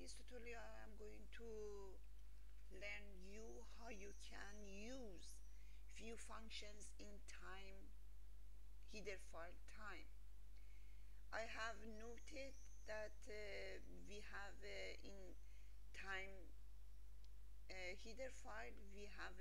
this tutorial I am going to learn you how you can use few functions in time header file time. I have noted that we have in time header file we have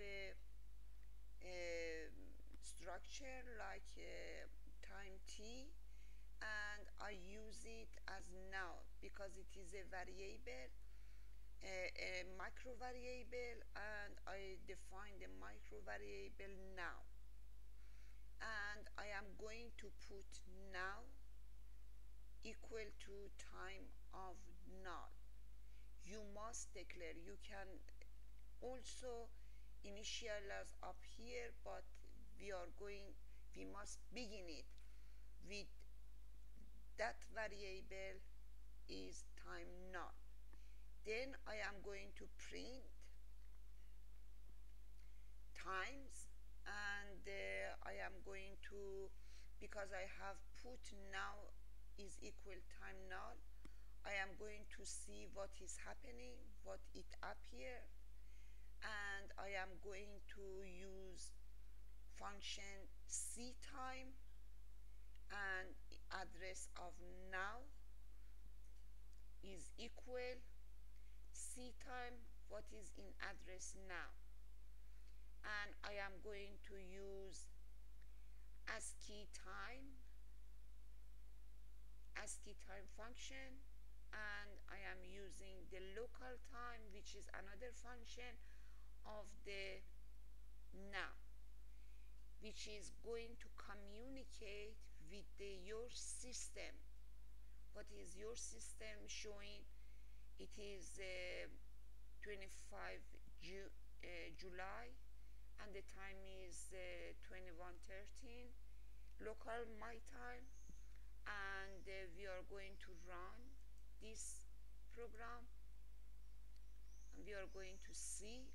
a structure like time t, and I use it as now because it is a variable, a micro variable, and I define the micro variable now, and I am going to put now equal to time of null. You must declare, you can also initialize up here, but we must begin it with that variable is time null. Then I am going to print times, and I am going to, because I have put now is equal time null, I am going to see what is happening, what it appear, and I am going to use function ctime, and address of now is equal ctime what is in address now, and I am going to use ASCII time function, and I am using the local time, which is another function of the now, which is going to communicate with your system. What is your system showing? It is 25 July, and the time is 21:13 local my time, and we are going to run this program, and we are going to see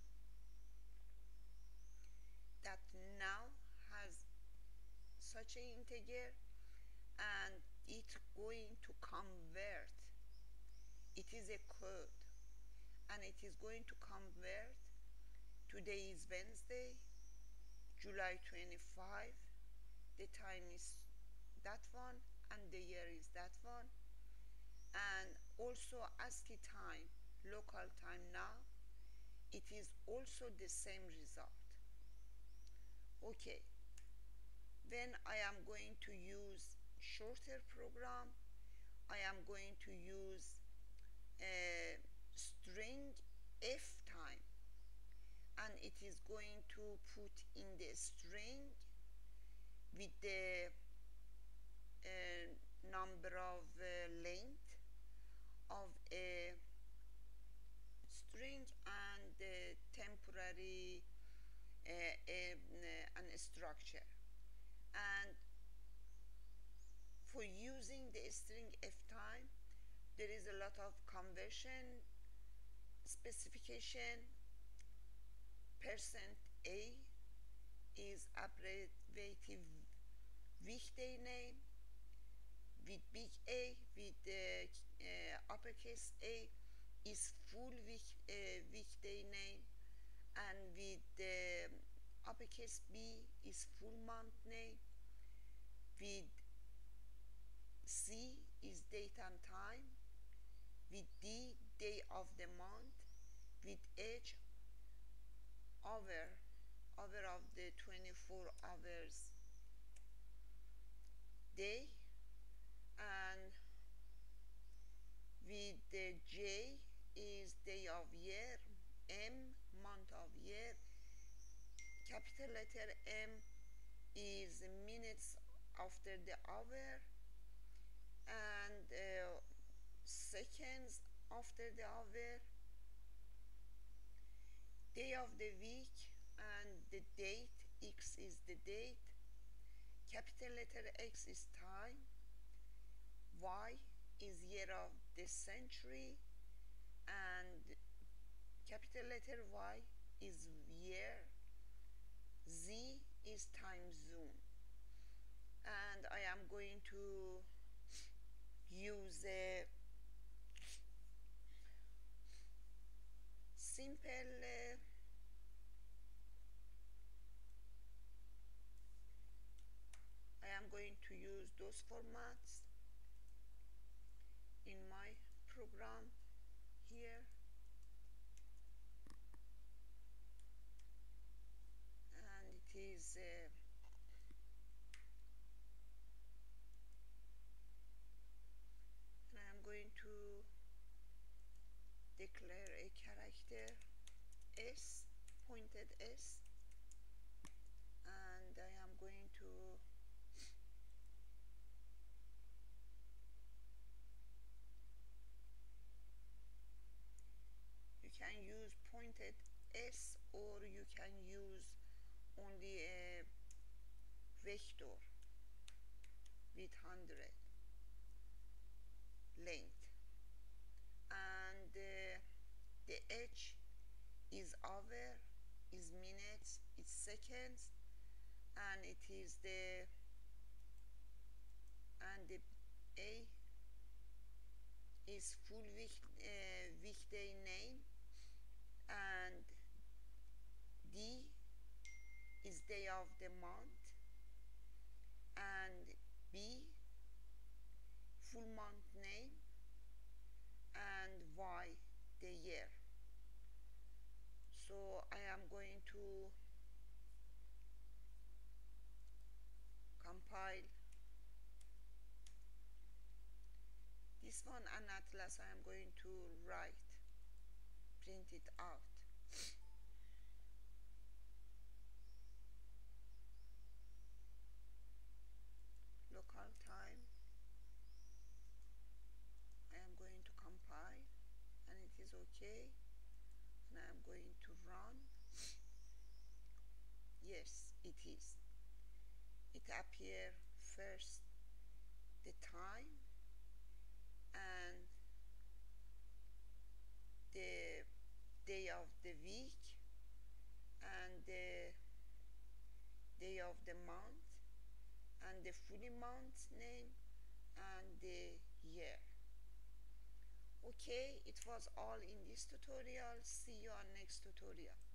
that now has such an integer, and it's going to convert, it is a code, and it is going to convert today is Wednesday, July 25, the time is that one, and the year is that one, and also ASCII time local time now, it is also the same result. Okay, then I am going to use shorter program. I am going to use string f time, and it is going to put in the string with the number of length of a string and the temporary and a structure. And for using the string f time, there is a lot of conversion specification. %a is abbreviative weekday name, with big A, with uppercase A is full weekday name, and with uppercase B is full month name, with C is date and time, with D day of the month, with H hour of the 24 hours day, and with the J is day of year, M month of year, capital letter M is minutes after the hour, and seconds after the hour, day of the week, and the date, X is the date, capital letter X is time, Y is year of the century, and capital letter Y is year, Z is time zone, and I am going to use a simple I am going to use those formats in my program here, and it is and I am going to declare a character s, pointed s, and I am going to you can use pointed s, or you can use only a vector with 100 length, and the h is hour, is minutes, it's seconds, and it is the a is full weekday name, and d is day of the month, and b full month name, and y the year. So I am going to compile this one, and at last I am going to print it out. Local time, I am going to compile, and it is okay, and I am going to run. Yes, it is. It appears first the time and the day of the week and the day of the month and the fully month name and the year. Okay, it was all in this tutorial. See you on next tutorial.